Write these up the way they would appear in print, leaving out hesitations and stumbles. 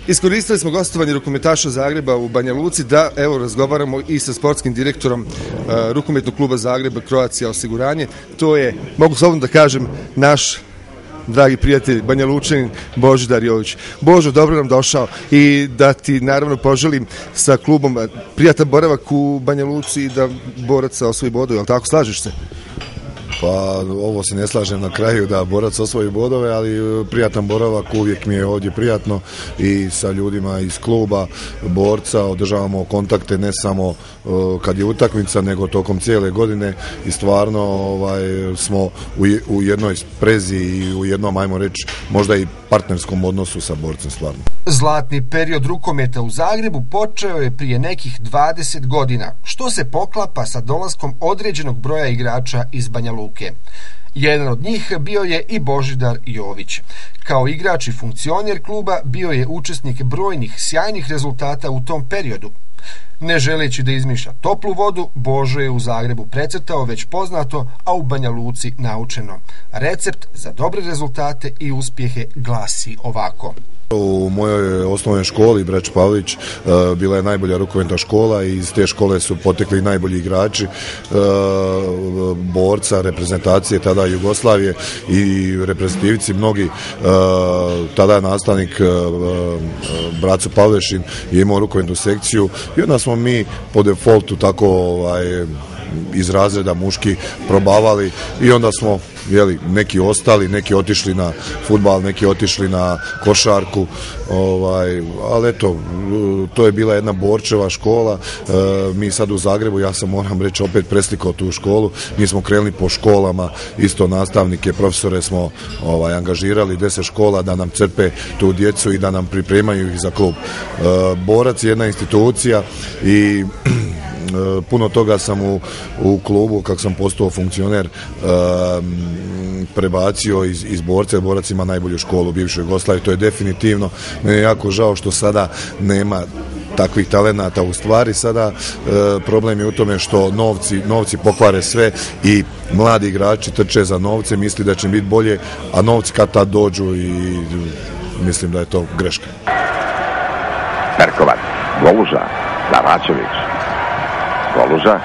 Iskoristili smo gostovanje rukometaša Zagreba u Banja Luci da razgovaramo i sa sportskim direktorom rukometnog kluba Zagreba Croatia osiguranje. To je, mogu slobodno da kažem, naš dragi prijatelj Banja Lučanin Božidar Jović. Božo, dobro nam došao i da ti naravno poželim sa klubom prijatan boravak u Banja Luci i da borac osvoji bodove, ali tako, slažeš se? Pa ovo se ne slažem na kraju da borac osvoji bodove, ali prijatan boravak, uvijek mi je ovdje prijatno i sa ljudima iz kluba borca održavamo kontakte ne samo kad je utakmica, nego tokom cijele godine i stvarno smo u jednoj sprezi i u jednom, ajmo reći, možda i partnerskom odnosu sa borcem stvarno. Zlatni period rukometa u Zagrebu počeo je prije nekih 20 godina, što se poklapa sa dolaskom određenog broja igrača iz Banja Luke. Jedan od njih bio je i Božidar Jović. Kao igrač i funkcioner kluba bio je učesnik brojnih sjajnih rezultata u tom periodu. Ne želeći da izmišlja toplu vodu, Božo je u Zagrebu precrtao već poznato, a u Banja Luci naučeno. Recept za dobre rezultate i uspjehe glasi ovako. U mojoj osnovnoj školi Brač Pavlić bila je najbolja rukometna škola i iz te škole su potekli najbolji igrači borca, reprezentacije tada Jugoslavije i reprezentativci mnogi. Tada je nastavnik Braco Pavlešin je imao rukometnu sekciju i onda smo mi po defaultu tako iz razreda muški probavali i onda smo neki ostali, neki otišli na fudbal, neki otišli na košarku, ali eto, to je bila jedna borčeva škola. Mi sad u Zagrebu, ja sam, moram reći, opet preslikao tu školu. Mi smo krenuli po školama, isto nastavnike, profesore smo angažirali 10 škola da nam crpe tu djecu i da nam pripremaju ih za klub. Borac je jedna institucija i puno toga sam u klubu, kako sam postao funkcioner, prebacio iz borca. Borac ima najbolju školu u bivšoj Jugoslaviji, to je definitivno. Meni je jako žao što sada nema takvih talenata. U stvari sada problem je u tome što novci pokvare sve i mladi igrači trče za novce, misli da će biti bolje, a novci kad tad dođu i mislim da je to greška. Perkovac, Goluža, Davačević, Goluža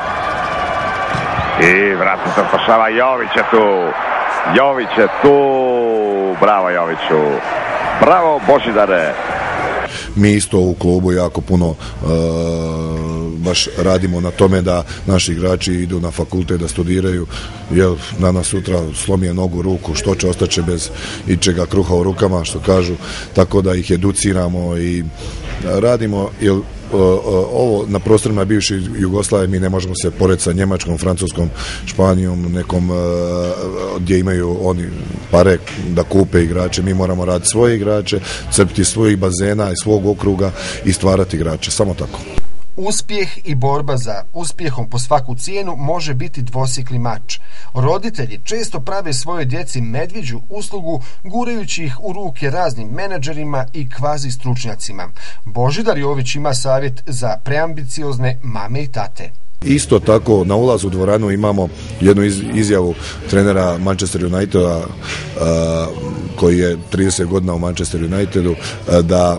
i vratno se spašava, Jović je tu, bravo Joviću, bravo Božidare. Mi isto u klubu jako puno baš radimo na tome da naši igrači idu na fakultet da studiraju, jer danas sutra slomije nogu, ruku, što će, ostaće bez ičega kruha u rukama, što kažu, tako da ih educiramo i radimo, jer ovo na prostorima bivše Jugoslavije mi ne možemo se porediti sa Njemačkom, Francuskom, Španijom, nekom gdje imaju oni pare da kupe igrače. Mi moramo raditi svoje igrače, crpiti svojih bazena i svog okruga i stvarati igrače, samo tako. Uspjeh i borba za uspjehom po svaku cijenu može biti dvosjekli mač. Roditelji često prave svojoj djeci medvjeđu uslugu gurajući ih u ruke raznim menadžerima i kvazi stručnjacima. Božidar Jović ima savjet za preambiciozne mame i tate. Isto tako na ulazu u dvoranu imamo jednu izjavu trenera Manchester Uniteda koji je 30 godina u Manchester Unitedu, da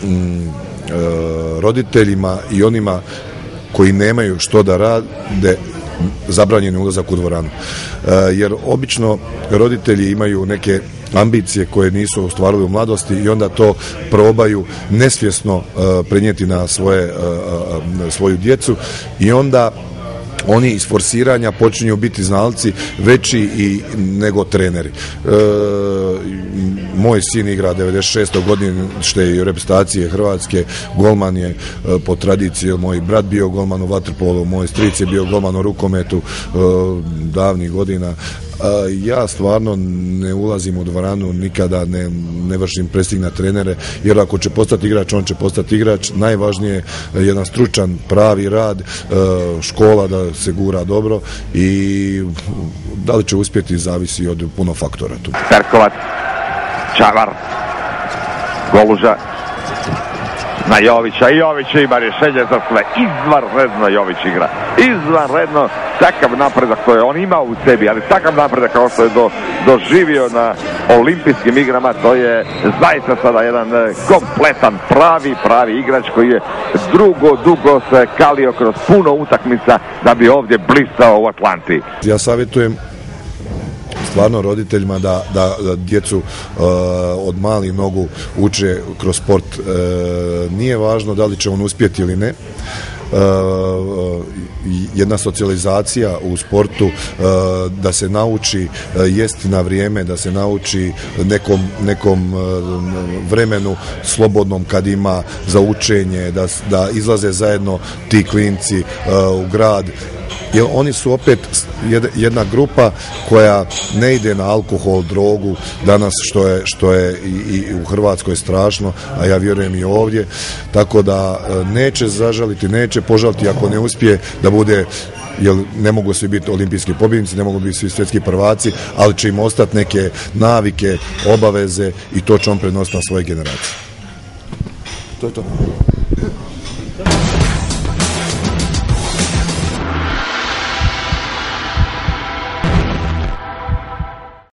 roditeljima i onima koji nemaju što da rade zabranjen ulazak u dvoranu. Jer obično roditelji imaju neke ambicije koje nisu ostvarili u mladosti i onda to probaju nesvjesno prenijeti na svoju djecu i onda oni iz forsiranja počinju biti znalci veći i nego treneri. Moj sin igra 96. godište i reprezentacije Hrvatske, golman je po tradiciji, moj brat bio golman u vaterpolu, moj stric je bio golman u rukometu davnih godina. Ja stvarno ne ulazim u dvoranu, nikada ne vršim prestig na trenere, jer ako će postati igrač, on će postati igrač. Najvažnije je jedan stručan, pravi rad, škola da se gura dobro i da li će uspjeti zavisi od puno faktora tu. Perkovac, Čavar, Goluža, na Jovića i Jović ima rješenje za sve. Izvanredno Jović igra, izvanredno, takav napredak koji je on imao u sebi, ali takav napredak kao što je doživio na olimpijskim igrama, to je zaista sada jedan kompletan, pravi igrač koji je dugo se kalio kroz puno utakmica da bi ovdje blistao u Atlanti. Ja savjetujem stvarno roditeljima da djecu od malih nogu uče kroz sport. Nije važno da li će on uspjeti ili ne. Jedna socijalizacija u sportu, da se nauči jesti na vrijeme, da se nauči nekom vremenu slobodnom kad ima za učenje, da izlaze zajedno ti klinci u grad. Jer oni su opet jedna grupa koja ne ide na alkohol, drogu danas, što je i u Hrvatskoj strašno, a ja vjerujem i ovdje, tako da neće zažaliti, neće požaliti ako ne uspije da bude, jer ne mogu svi biti olimpijski pobjednici, ne mogu biti svi svjetski prvaci, ali će im ostati neke navike, obaveze i to će on prenositi na svoje generacije. To je to.